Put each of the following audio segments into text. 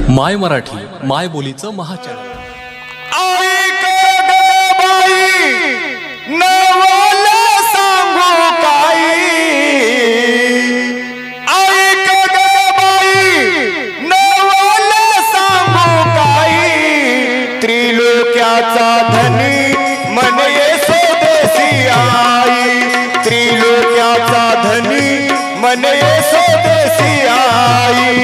माय मराठी माय बोलीचं महाचॅनल। ऐक ग बाई नवल सांगू काही, ऐक ग बाई नवल सांगू काही, त्रिलोक्याचा धनी मन येसो देसी आई, त्रिलोक्याचा धनी मन येसो देसी आई,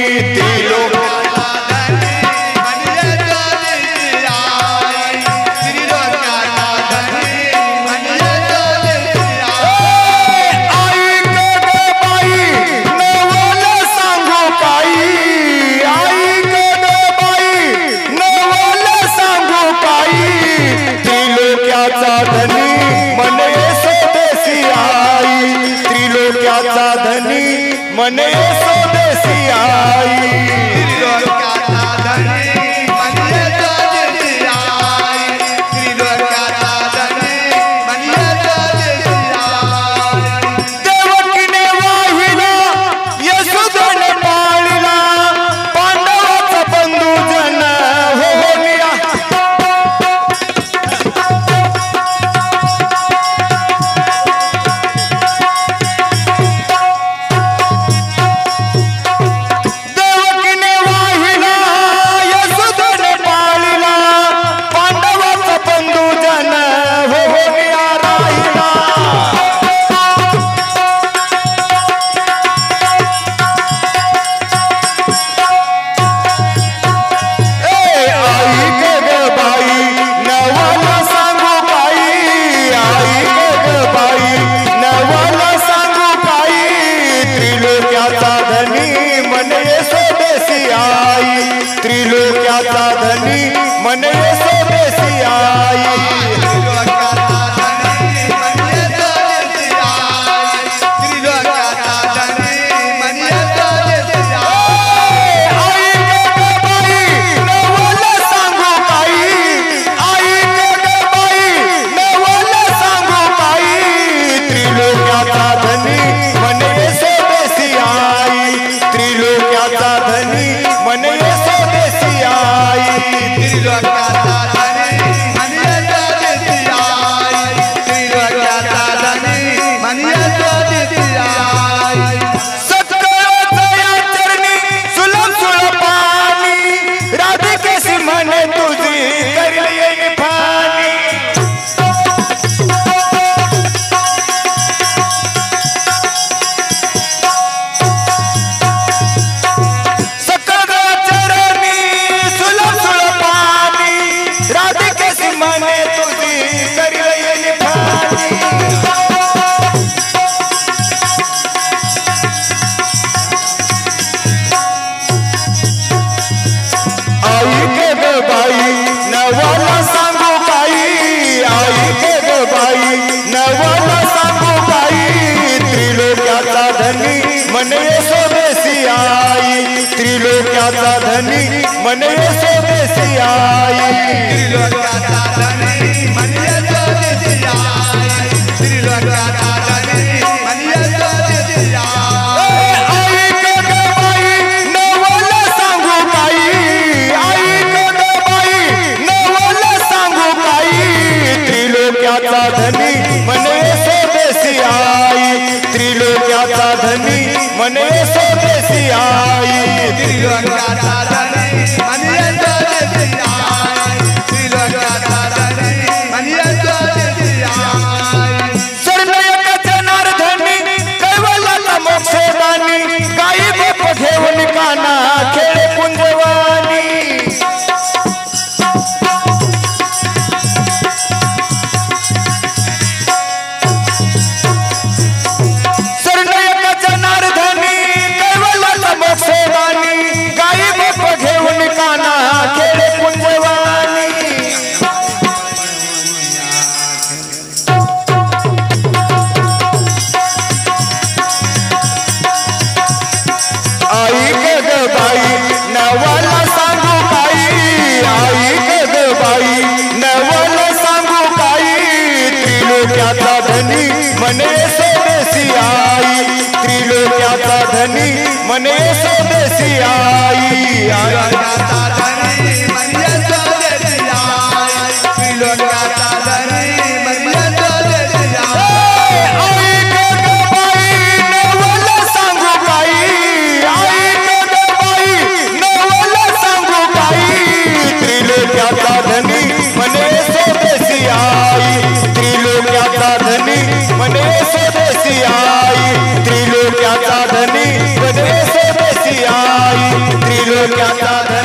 मन येसो देसी आई, त्रिलोक्याचा धनी मन येसो देसी आई, त्रिलोक्याचा धनी मन येसो देसी आई। देवकीने वाहिला यशोधन पाळिला, पांडवाचा बंधू जन होलिया, त्रिलोक्याचा धनी मन येसो देसी आई, त्रिलोक्याचा धनी मन येसो देसी आई, त्रिलोक्याचा धनी मन येसो देसी आई। ऐक ग बाई नवल सांगू काही, ऐक ग बाई नवल सांगू काही, त्रिलोक्याचा धनी मन येसो देसी आई, त्रिलोक्याचा धनी मन येसो देसी आई, त्रिलोक्याचा धनी मन येसो देसी आई, त्रिलोक्याचा धनी मन येसो देसी आई। सत्कळाच्या चरणी सुलभ सुलपानी, राधिकेशी म्हणे तुझी करली येई फानी, सत्कळाच्या चरणी सुलभ सुलपानी, राधिकेशी म्हणे तुझी करली येई फानी। ऐक ग बाई नवल सांगू काही, ऐक ग बाई नवल सांगू काही, त्रिलोक्याचा धनी मन येसो देसी आई, त्रिलोक्याचा धनी मन येसो देसी आई, त्रिलोक्याचा धनी मन येसो देसी आई, त्रिलोक्याचा धनी मन येसो देसी आई। ऐक ग बाई नवल सांगू काही, ऐक ग बाई नवल सांगू काही, त्रिलोक्याचा धनी मन येसो देसी आई, त्रिलोक्याचा धनी मन येसो देसी आई, त्रिलोक्याचा धनी मन येसो देसी आई, त्रिलोक्याचा धनी मन येसो देसी आई। सरनायक जनार्दनी कैवल्याला मोक्षदानी, गाई बाप घेऊन काना खेळे कुंजवानी, सरनायक जनार्दनी कैवल्याला मोक्षदानी, गाई बाप मने स्वदेशी आई त्रिलोक्याचा धनी म्हणजे स्वदेशी आई त्रिलोक्याचा धनी म्हणजे स्वदेशी आई आई ग बाई नवल सांगू काही आई ग बाई नवल सांगू काही त्रिलोक्याचा धनी मने स्वदेशी आई त्रिलोक्याचा धनी मने स्वदेशी आई त्रिलोक्याचा धनी मने स्वदेशी आई त्रिलोक्याचा